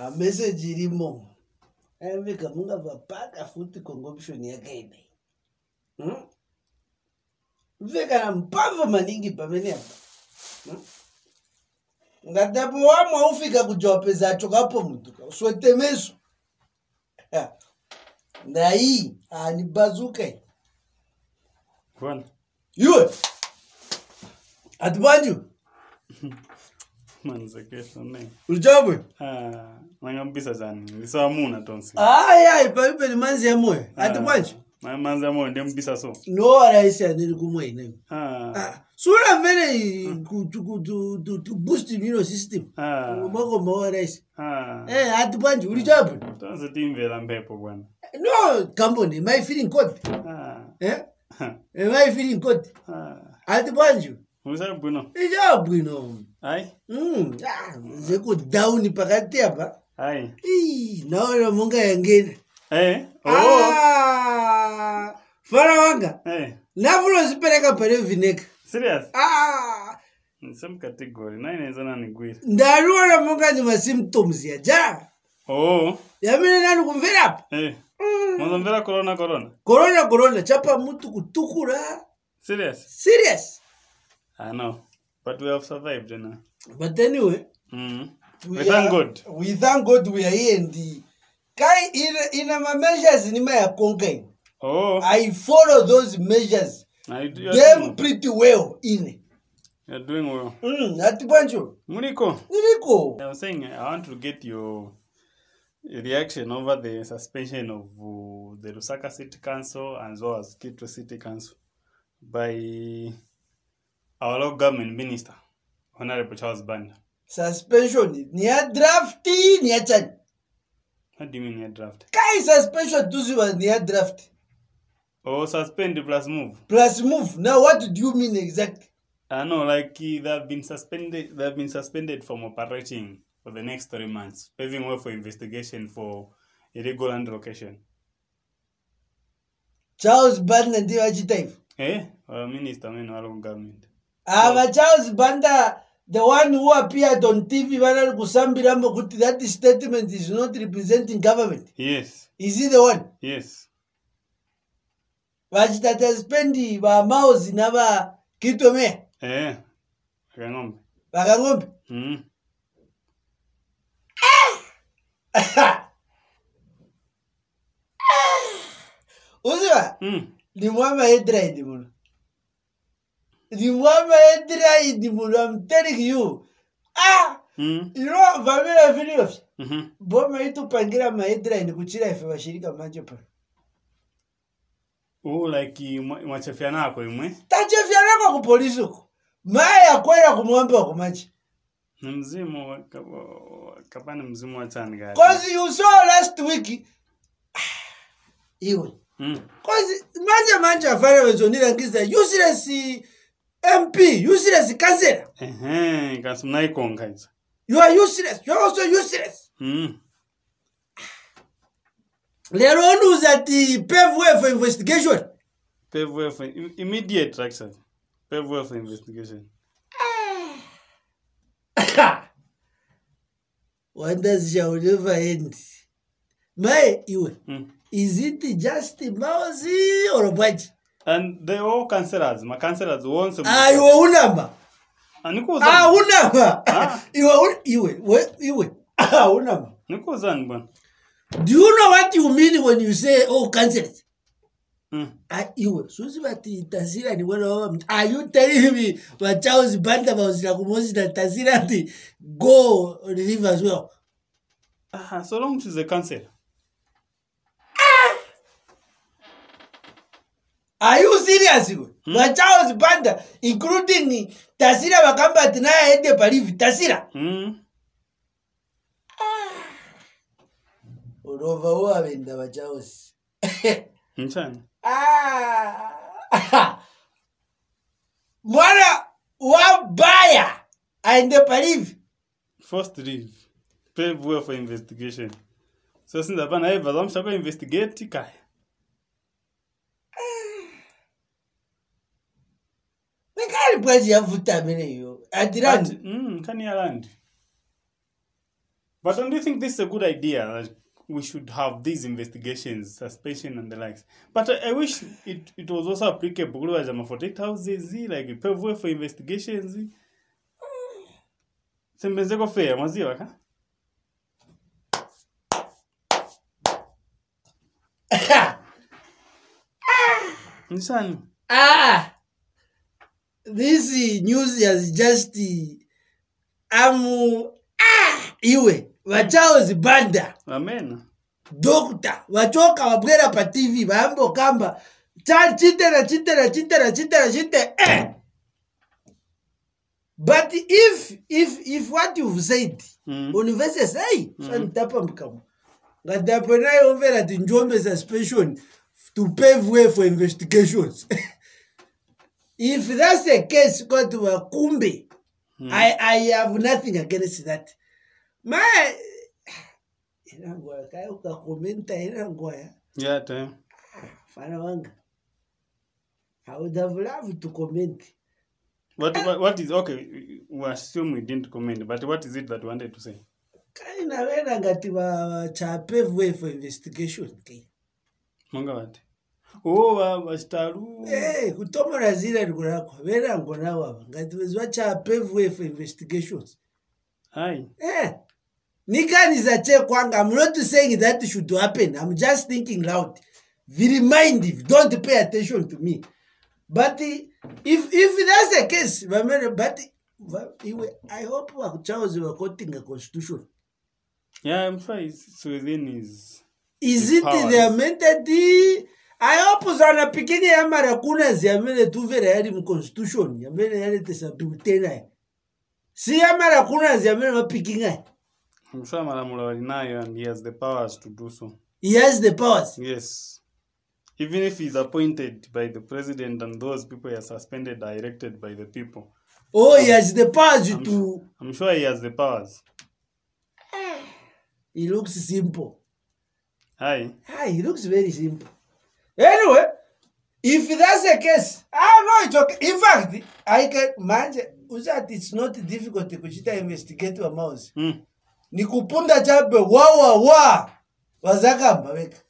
message irimo vika munga vapaka futi consumption yake ine vika na mpamvu maningi pamene hapa ngatapo wamwa ufika kujopeza chokapo mtu uswetemeso na hii ni bazuka Kwan yue atbanju manzekeso ne ulijabwe mangambisa zani lisawa muna tonsi ipa ni manzi ya moyo atbanju manzi ya moyo ndembisa so no araisi anili kumwe ine sura vele to boost immune system moko mawa araisi atbanju ulijabwe tonsi timvela mpepo bwana no kamboni my feeling good my feeling good atbanju Usabwino. Ijabwino. Ai. Zeko down pakati hapa. Ai. Naona munga yangena. Fara wanga. Nafulo zipeleka pale vineka. Serious? In some category. Na inaweza nani gwira. Ndaruona munga ni symptoms ya ja. Yamene nani kumvera hapa? Mwanzo Corona chapa mtu kutukura. Serious. I know, but we have survived, you know. But anyway, we thank God. We thank God we are here in the kai in my measures in my conquering. I follow those measures. Them pretty well in. You're doing well. Atibanjo. Muniko. I was saying I want to get your reaction over the suspension of the Lusaka City Council as well as Kitwe City Council by our local government minister, Honorable Charles Banda. Suspension ni a drafty ni a chan. What do you mean ni a draft? Kai suspension tuzi was ni a draft. Suspend plus move. Plus move. Now what do you mean exactly? I know, like they have been suspended from operating for the next 3 months, paving way for investigation for illegal land location. Charles Banda ndiye wajitaifu. Minister meno wa local government. Charles Banda, the one who appeared on TV, that statement is not representing government. Yes. Is he the one? Yes. Vajitata spendi ba mouse na ba Kitwe me. Bakangombe. Bakangombe. Uziwa? Ni mwama edra di muno. I'm telling you. You know, Vamila videos. Boma itu pangira maedra ni kuchira ife washirika manjo pa. Like mwachefiana ako imwe? Tachefiana kwa polisi uko. Maya kwenda kumwombe wa kumachi. Mzimu kapana mzimu wa chani gari. Cause you saw last week. Iwe. Cause manja afare wezonira ngiza useless MP, useless kansela. Kasumna ikonga hizo. You are useless. You are also useless. Lero news that the pave way for investigation. Pave way for immediate action. Pave way for investigation. Wonders shall never end. My iwe. Is it just Mauzi or Baji? And they all councillors. My councillors want some. You are unamba. Nikuza. Unamba. Iwe. Unamba. Nikuza bwana. Do you know what you mean when you say councillors? Iwe. Susi bati tasira ni wala. Are you telling me what Charles Banda was na kumosi na tasira ti go relieve as well? So long she's a councillor. Are you serious? What Charles Banda, including Tasira Wakamba Tinaya Ede Parivi, Tasira? Urova wenda wachaos. Mchana. Mwana wabaya aende Parivi. First leave. Pave way for investigation. So since hapa na Eva zamshaka investigate kai. Nikali bwaji yavuta mene yo. Adirandi. Kani ya land. But don't you think this is a good idea? That we should have these investigations, suspension and the likes. But I wish it was also applicable for 48,000, like you pay for investigations. Sembenzeko fair, maziwa ka? Nisani? This news has just iwe vachaozi banda. Amen. Doctor vachoka vabwera pa TV vambo kamba chite. But if what you've said, university say, sanitapa mkamu. Ngadapena yomvera ti Njombe suspension to pave way for investigations. If that's the case, go to Kumbe. I have nothing against that. My yeah, time. Farawanga. I would have loved to comment. What is okay? We assume we didn't comment, but what is it that you wanted to say? Kind of pave way for investigation. Manga what? Oh, Bastaru. Hey, kutomora zile ngurako. Vera ngona waba. Ngati wacha pave way for investigations. Aye. Nika nizache kwanga. I'm not saying that should happen. I'm just thinking loud. Very mindful. Don't pay attention to me. But if that's the case, but I hope Charles were quoting a constitution. Yeah, I'm sure it's within his. Is it powers. the amended? I hope Zana Pikini Amarakuna Ziamele tu very hard constitution. Yamele had it as a bulletin. See Amarakuna Ziamele picking. I'm sure Maramula and he has the powers to do so. He has the powers. Yes. Even if he's appointed by the president and those people are suspended are elected by the people. Oh, he has the powers to. I'm sure he has the powers. He looks simple. Hi. He looks very simple. Anyway, if that's the case, no, it's okay. In fact, I can manage. It's not difficult to investigate a mouse. Nikupunda chape wa wazakamba weka.